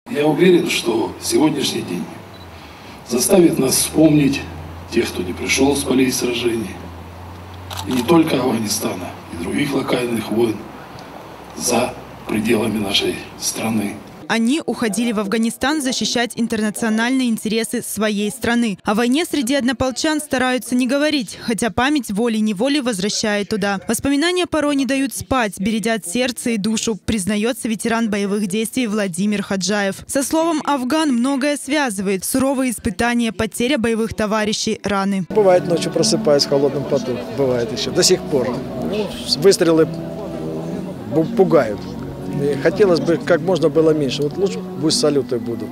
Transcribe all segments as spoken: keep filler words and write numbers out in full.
Я уверен, что сегодняшний день заставит нас вспомнить тех, кто не пришел с полей сражений, и не только Афганистана, и других локальных войн за пределами нашей страны. Они уходили в Афганистан защищать интернациональные интересы своей страны. О войне среди однополчан стараются не говорить, хотя память волей-неволей возвращает туда. Воспоминания порой не дают спать, бередят сердце и душу, признается ветеран боевых действий Владимир Хаджаев. Со словом «Афган» многое связывает. Суровые испытания, потеря боевых товарищей, раны. Бывает, ночью просыпаюсь в холодном поту. Бывает еще. До сих пор. Ну, выстрелы пугают. И хотелось бы как можно было меньше. Вот лучше пусть салюты будут.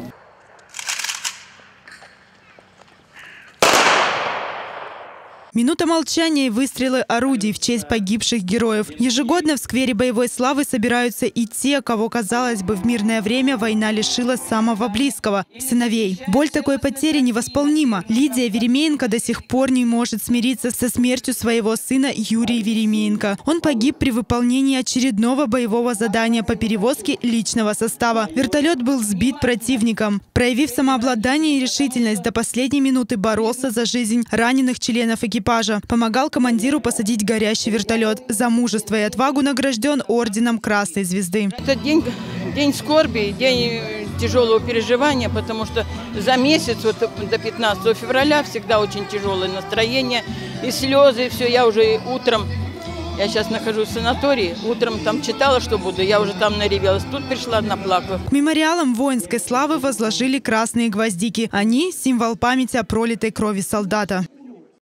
Минута молчания и выстрелы орудий в честь погибших героев. Ежегодно в сквере боевой славы собираются и те, кого, казалось бы, в мирное время война лишила самого близкого – сыновей. Боль такой потери невосполнима. Лидия Веремеенко до сих пор не может смириться со смертью своего сына Юрия Веремеенко. Он погиб при выполнении очередного боевого задания по перевозке личного состава. Вертолет был сбит противником. Проявив самообладание и решительность, до последней минуты боролся за жизнь раненых членов экипажа. Помогал командиру посадить горящий вертолет. За мужество и отвагу награжден орденом Красной Звезды. Это день, день скорби, день тяжелого переживания, потому что за месяц, вот до пятнадцатого февраля, всегда очень тяжелое настроение, и слезы, и все. Я уже утром, я сейчас нахожусь в санатории, утром там читала, что буду, я уже там наревелась. Тут пришла, наплакала. К мемориалам воинской славы возложили красные гвоздики. Они – символ памяти о пролитой крови солдата.